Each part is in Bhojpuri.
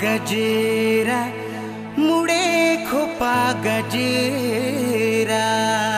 गजेरा मुड़े खोपा गजेरा।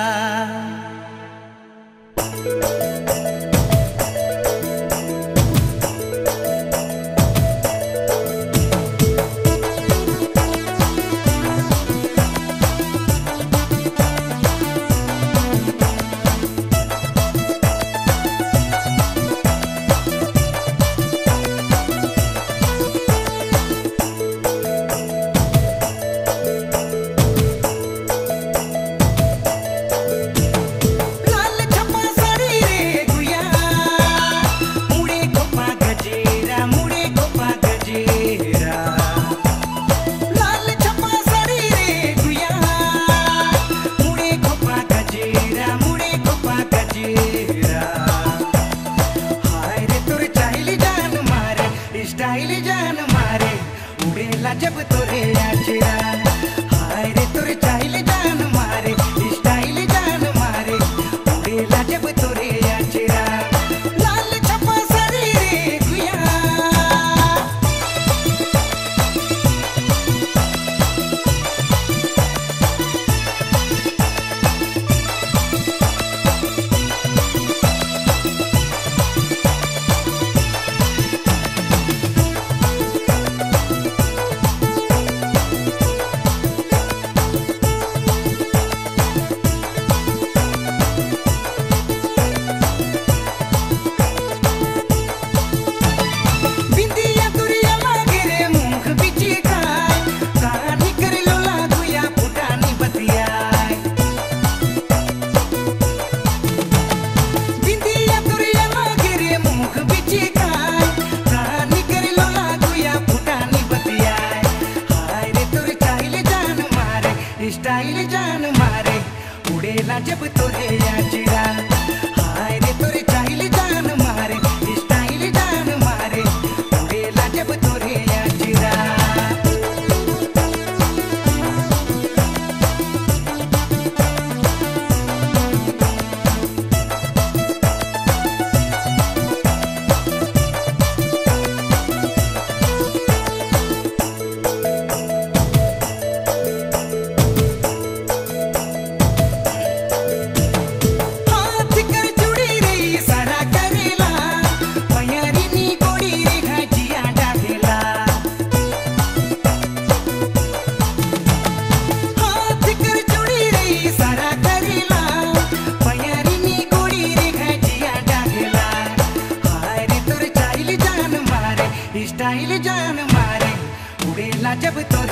जब तोरे आचरा हाय रे तोरे चाइल जान मारे स्टाइल जान मारे उड़ेला जब तोरे आचरा। लाल छपा साड़ी रे गुया स्टाइल जान मारे उड़ेला जब तोरे आचरा हाय रे तोरे चाइल जान मारे स्टाइल जान मारे उड़ेला जब तोरे आचरा। स्टाइल जान मारे उड़ेला जब तोरे